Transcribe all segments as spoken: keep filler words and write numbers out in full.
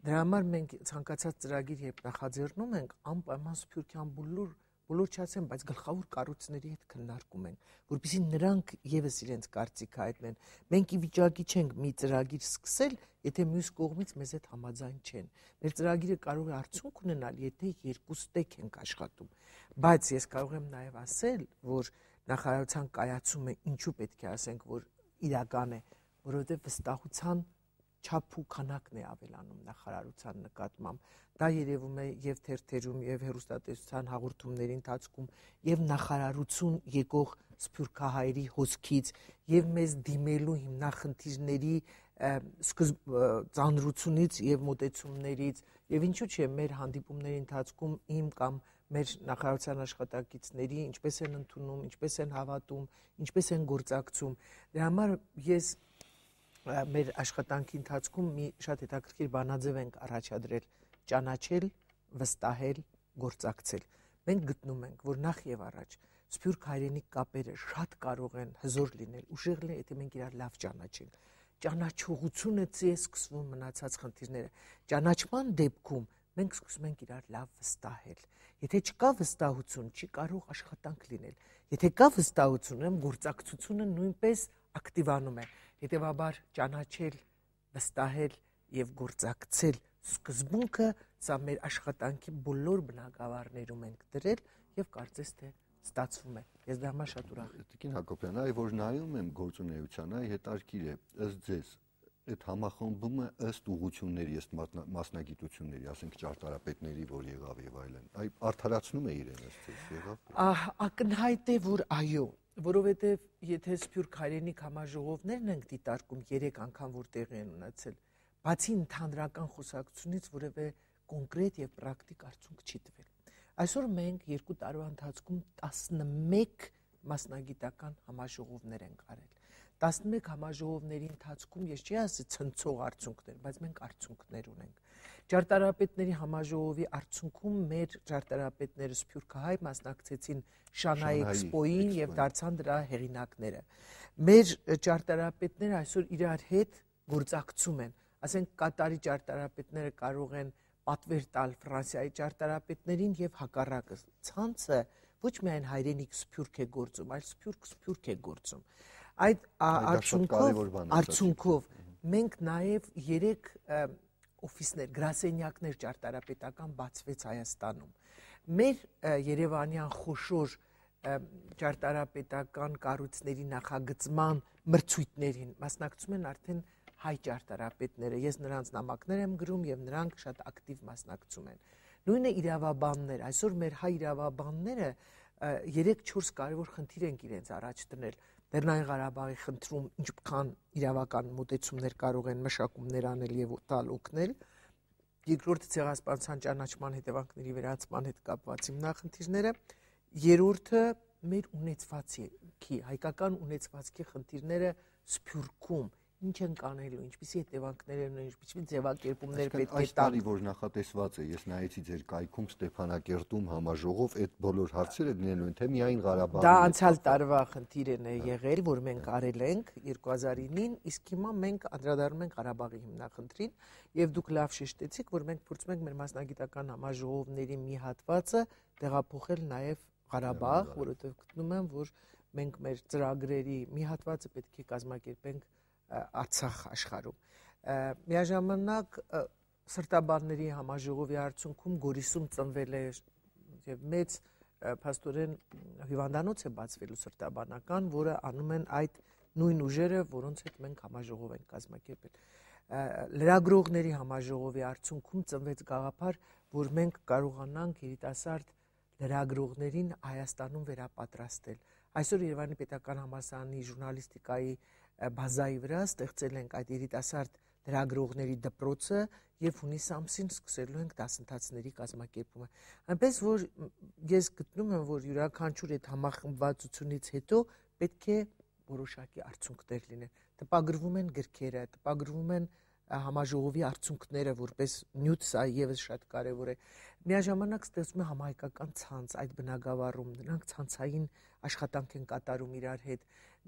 Դրա համար մենք ցանկացած ծրագիր երբ նախաձեռնում ենք, անպայման Սփյուռքյան բոլոր բոլոր չասեմ, բայց գլխավոր կառույցների հետ քննարկում ենք, որպեսզի նրանք եւս իրենց կարծիքը հայտնեն։ Մենք ի վիճակի չենք մի ծրագիր սկսել, եթե մյուս կողմից մեզ հետ համաձայն չեն։ Մեր ծրագիրը կարող է արդյունք ունենալ, եթե երկուստեք ենք աշխատում։ Բայց ես կարող եմ նաեւ ասել, որ նախարարության կայացումը ինչու պետք է ասենք, որ իրական է, որովհետեւ վստահության չափ ու քանակն է ավելանում նախարարության նկատմամբ։ Դա երևում է եւ թերթերում եւ հեռուստատեսության հաղորդումների ընթացքում եւ նախարարություն եկող սփյուռքահայերի հոսքից եւ մեզ դիմելու հիմնախնդիրների ծանրությունից եւ մոտեցումներից եւ ինչու՞ չէ մեր հանդիպումների ընթացքում իմ կամ մեր նախարարության աշխատակիցների ինչպես են ընդունում, ինչպես են հավատում, ինչպես են գործակցում։ Դրա համար ես մեր աշխատանքի ընթացքում մի շատ հետաքրքիր բանաձև ենք առաջադրել՝ ճանաչել, վստահել, գործակցել։ Մենք գտնում ենք, որ նախ եւ առաջ սփյուռք հայրենիք կապերը շատ կարող են հզոր լինել, ուժեղ լինել, եթե մենք իրար լավ ճանաչենք։ Ճանաչողությունը է սկսվում մնացած խնդիրները։ Ճանաչման դեպքում մենք սկսում ենք իրար լավ վստահել։ Եթե չկա վստահություն, չի կարող աշխատանք լինել։ Եթե կա վստահություն, գործակցությունը նույնպես ակտիվանում է։ Հետևաբար ճանաչել, վստահել եւ գործակցել սկզբունքը սա մեր աշխատանքի բոլոր բնագավառներում ենք դրել եւ կարծես թե ստացվում է։ Ես դա համար շատ ուրախ եմ։ Տիկին Հակոբյան, այ որ նայում եմ գործունեության, այ հետարքիր է, ըստ ձեզ այդ համախմբումը ըստ ուղղությունների, ըստ մասնագիտությունների, ասենք ճարտարապետների, որ եղավ եւ այլն, այ արդարացնում է իրեն ըստ ձեզ, եղավ։ Ակնհայտ է, որ այո, որովհետեւ եթե Սփյուռք հայրենիք համաժողովներն ենք դիտարկում երեք անգամ որ տեղի են ունեցել, բացի ընդհանրական խոսակցությունից որևէ կոնկրետ եւ պրակտիկ արդյունք չի տվել։ Այսօր մենք երկու տարվա ընթացքում տասնմեկ մասնագիտական համաժողովներ ենք արել։ տասնմեկ համաժողովների ընթացքում ես չի ասի ցնցող արդյունքներ, բայց մենք արդյունքներ ունենք։ Ճարտարապետների համաժողովի արդյունքում մեր ճարտարապետները սփյուռքահայ մասնակցեցին Շանհայ էքսպոյին եւ դարձան դրա հեղինակները։ Մեր ճարտարապետները այսօր իրար հետ գործակցում են, ասենք Կատարի ճարտարապետները կարող են պատվեր տալ Ֆրանսիայի ճարտարապետներին եւ հակառակը։ Ցանցը ոչ միայն հայրենիք սփյուռք է գործում, այլ սփյուռք սփյուռք է գործում։ Այդ արդյունքով արդյունքով մենք նաեւ երեք օֆիսներ, գրասենյակներ ճարտարապետական բացվեց Հայաստանում։ Մեր Երևանյան խոշոր ճարտարապետական կառույցների նախագծման մրցույթներին մասնակցում են արդեն հայ ճարտարապետները։ Ես նրանց նամակներ եմ գրում եւ նրանք շատ ակտիվ մասնակցում են։ Նույնը իրավաբաններ, այսօր մեր հայ իրավաբանները երեք-չորս կարևոր խնդիր են իրենց առաջ դնել։ Լեռնային Ղարաբաղի խնդրում ինչքան իրավական մոտեցումներ կարող են մշակումներ անել եւ տալ օգնել։ Երկրորդը ցեղասպանության ճանաչման հետևանքների վերացման հետ կապված հիմնախնդիրները։ Երրորդը մեր ունեցվածքի, հայկական ունեցվածքի խնդիրները Սփյուռքում ինչ են կանելու, ինչպիսի հետևանքներ են, ինչպիսի ձևակերպումներ պետք է տալ։ Այս տարի որ նախատեսված է, ես նայեցի ձեր կայքում Ստեփանակերտում համաժողով, այդ բոլոր հարցերը լինելու են, թե միայն Ղարաբաղի։ Դա անցյալ տարվա խնդիրն է եղել, որ մենք արել ենք երկու հազար ինին, իսկ հիմա մենք անդրադառնում ենք Ղարաբաղի հիմնախնդրին, եւ դուք լավ շեշտեցիք, որ մենք փորձում ենք մեր մասնագիտական համաժողովների մի հատվածը տեղափոխել նաեւ Ղարաբաղ, որովհետեւ գտնում եմ, որ մենք մեր ծրագրերի մի հատվածը պետք է կազմակերպենք Արցախ աշխարհում։ Միաժամանակ սրտաբանների համաժողովի արդյունքում Գորիսում ծնվել է եւ մեծ փաստորեն հիվանդանոց է բացվելու սրտաբանական, որը անում են այդ նույն ուժերը, որոնց հետ մենք համաժողով ենք կազմակերպել։ Լրագրողների համաժողովի արդյունքում ծնվեց գաղափար, որ մենք կարողանանք երիտասարդ լրագրողներին Հայաստանում վերապատրաստել։ Այսօր Երևանի Պետական Համալսարանի ժուրնալիստիկայի բազայի վրա ստեղծել ենք այդ երիտասարդ լրագրողների դպրոցը եւ հունիս ամսին սկսելու ենք դասընթացների կազմակերպումը։ Այնպես որ ես գտնում եմ, որ յուրաքանչյուր այդ համախմբվածությունից հետո պետք է որոշակի արդյունքներ լինեն։ Տպագրվում են գրքերը, տպագրվում են համաժողովի արդյունքները, որպես նյութ սա եւս շատ կարեւոր է։ Միաժամանակ ստեղծում է համահայկական ցանց այդ բնագավառում, նրանք ցանցային աշխատանք են կատարում իրար հետ։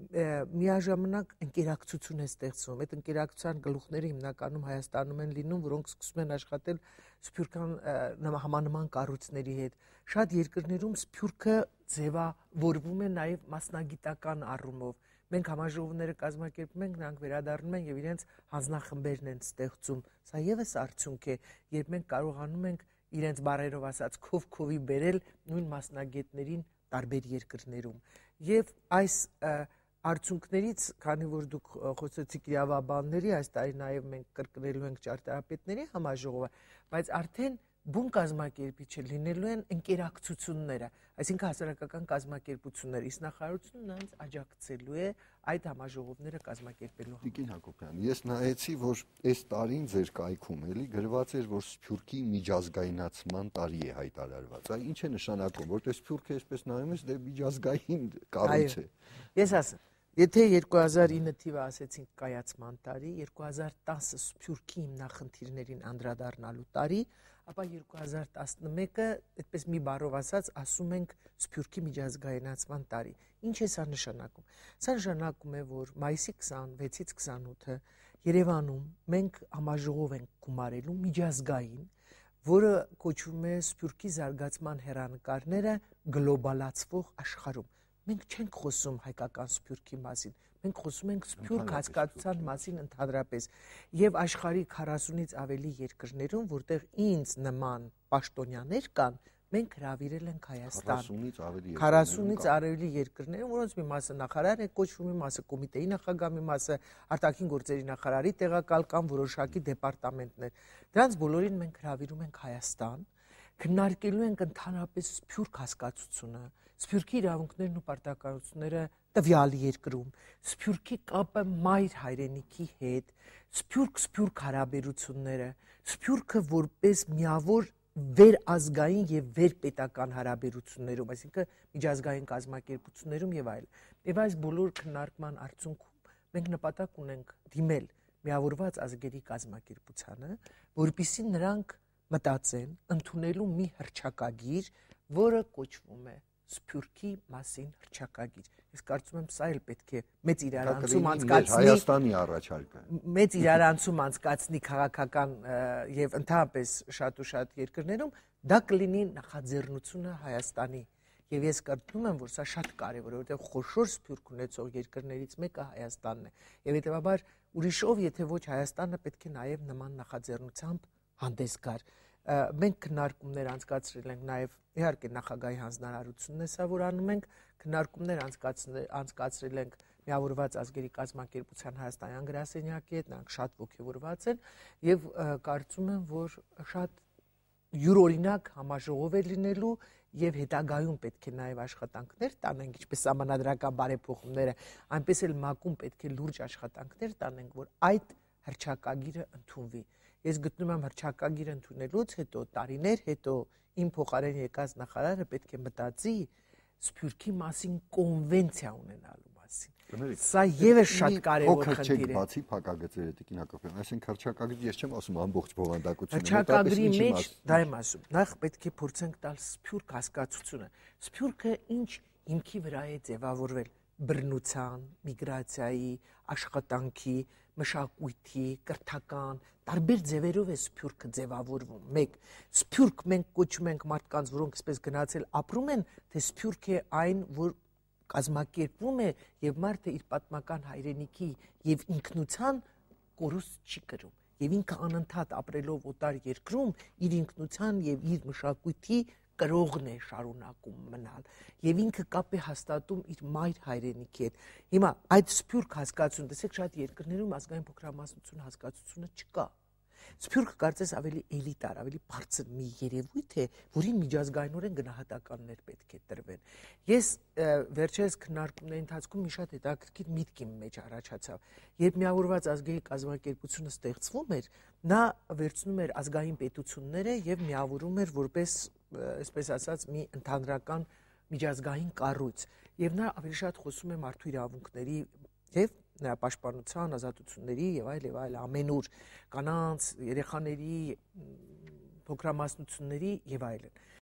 միաժամանակ ընկերակցություն է ստեղծվում։ Այդ ընկերակցության գլուխները հիմնականում Հայաստանում են լինում, որոնք սկսում են աշխատել սփյուռքան համանման կառույցների հետ։ Շատ երկրներում սփյուռքը ձևավորվում է նաև մասնագիտական առումով։ Մենք համաժողովները կազմակերպում ենք, նրանք վերադառնում են եւ իրենց հանձնախմբերն են ստեղծում։ Սա եւս արդյունք է, երբ մենք կարողանում ենք իրենց բարերով ասած քով-քովի բերել նույն մասնագետներին տարբեր երկրներում։ Եվ այս արդյունքներից, քանի որ դուք խոսեցիք իրավաբանների, այս տարի նաև մենք կրկնելու ենք ճարտարապետների համաժողովը, բայց արդեն բուն կազմակերպիչը լինելու են ընկերակցությունները, այսինքն հասարակական կազմակերպությունները, իսկ նախարարությունը նրանց աջակցելու է այդ համաժողովները կազմակերպելու համար։ Տիկին Հակոբյան, ես նայեցի, որ այս տարին ձեր կայքում էլի գրված էր, որ Սփյուռքի միջազգայնացման տարի է հայտարարված։ Այ ինչ է նշանակում, որտեղ Սփյուռքը այսպես նայում ես, դե միջազգային կառույց է։ Ես ասեմ, եթե երկու հազար ինը թիվը ասեցինք կայացման տարի, երկու հազար տասը Սփյուռքի հիմնախնդիրներին անդրադառնալու տարի, ապա երկու հազար տասնմեկը, այդպես մի բառով ասած, ասում ենք Սփյուռքի միջազգայնացման տարի։ Ինչ է սա նշանակում։ Սա նշանակում է, որ մայիսի քսանվեցից քսանութը Երևանում մենք համաժողով ենք գումարելու միջազգային, որը կոչվում է Սփյուռքի զարգացման հեռանկարները գլոբալացվող աշխարհում։ Մենք չենք խոսում հայկական Սփյուռքի մասին, մենք խոսում ենք Սփյուռք հասկացության մասին ընդհանրապես եւ աշխարհի քառասունից ավելի երկրներում, որտեղ ինձ նման պաշտոնյաներ կան, մենք հրավիրել ենք Հայաստան։ քառասունից ավելի երկրներում, որոնց մի մասը նախարար է կոչվում, մի մասը կոմիտեի նախագահ, մի մասը արտաքին գործերի նախարարի տեղակալ կամ որոշակի դեպարտամենտներ։ Դրանց բոլորին մենք հրավիրում ենք Հայաստան, քննարկելու ենք ընդհանրապես Սփյուռք հասկացությունը, Սփյուռքի իրավունքներն ու պարտականությունները տվյալ երկրում, Սփյուռքի կապը մայր հայրենիքի հետ, Սփյուռք-Սփյուռք հարաբերությունները, Սփյուռքը որպես միավոր վերազգային եւ վերպետական հարաբերություններում, այսինքն միջազգային կազմակերպություններում եւ այլն։ Եվ այս բոլոր քննարկման արդյունքում մենք նպատակ ունենք դիմել միավորված ազգերի կազմակերպությանը, որպեսզի նրանք մտածեն ընդունելու մի հռչակագիր, որը կոչվում է Սփյուռքի մասին հռչակագիր։ Ես կարծում եմ սա էլ պետք է մեծ իրարանցում անցկացնի Հայաստանի առաջարկը։ Մեծ իրարանցում անցկացնի քաղաքական եւ ընդհանրապես շատ ու շատ երկրներում, դա կլինի նախաձեռնությունը Հայաստանի։ Եվ ես կարծում եմ, որ սա շատ կարևոր է, որովհետեւ խոշոր Սփյուռք ունեցող երկրներից մեկը Հայաստանն է։ Եվ հետեւաբար ուրիշով, եթե ոչ Հայաստանը պետք է նաեւ նման նախաձեռնությամբ հանդես գար։ Մենք քննարկումներ անցկացրել ենք նաև իհարկե նախագահի հանձնարարությունն է սա, որ անում ենք, քննարկումներ անցկացրել ենք միավորված ազգերի կազմակերպության հայաստանյան գրասենյակի հետ, նրանք շատ ոգևորված են եւ կարծում եմ, որ շատ յուրօրինակ համաժողով է լինելու եւ հետագայում պետք է նաեւ աշխատանքներ տանենք, ինչպես համանadrական բարեփոխումները, այնպես էլ ՄԱԿ-ում պետք է լուրջ աշխատանքներ տանենք, որ այդ հռչակագիրը ընդունվի։ Ես գտնում եմ հռչակագիր ընդունելուց հետո, տարիներ հետո իմ փոխարեն եկած նախարարը պետք է մտածի Սփյուռքի մասին կոնվենցիա ունենալու մասին։ Սա եւս շատ կարևոր խնդիր է։ Բացի փակագծերը Տիկին Հակոբյան, այսինքն հռչակագրի ես չեմ ասում ամբողջ բովանդակությունը, հռչակագրի մեջ դա եմ ասում։ Նախ պետք է փորձենք տալ Սփյուռք հասկացությունը։ Սփյուռքը ինչ հիմքի վրա է ձևավորվել բռնության, միգրացիայի, աշխատանքի, մշակույթի, կրթական, տարբեր ձևերով է Սփյուռքը ձևավորվում։ Մեկ, Սփյուռք մենք կոչում ենք մարդկանց, որոնք այսպես գնացել ապրում են, թե Սփյուռք է այն, որ կազմակերպվում է եւ մարդը իր պատմական հայրենիքի եւ ինքնության կորուստ չի կրում։ Եվ ինքը անընդհատ ապրելով օտար երկրում իր ինքնության եւ իր մշակույթի կրողն է շարունակում մնալ եւ ինքը կապ է հաստատում իր մայր հայրենիքի հետ։ Հիմա այդ Սփյուռք հասկացություն, տեսեք, շատ երկրներում ազգային փոքրամասնություն հասկացությունը չկա։ Սփյուռքը կարծես ավելի էլիտար, ավելի բարձր մի երևույթ է, որին միջազգայինորեն գնահատականներ պետք է տրվեն։ Ես վերջերս քննարկումների ընթացքում մի շատ հետաքրքիր միտք իմ մեջ առաջացավ։ Երբ միավորված ազգերի կազմակերպությունը ստեղծվում էր, նա վերցնում էր ազգային պետությունները եւ միավորում էր որպես, այսպես ասած, մի ընդհանրական միջազգային կառույց։ Եվ նա ավելի շատ խոսում է մարդու իրավունքների եւ նրա պաշտպանության, ազատությունների եւ այլ եւ այլ ամենուր կանանց, երեխաների, փոքրամասնությունների եւ այլն։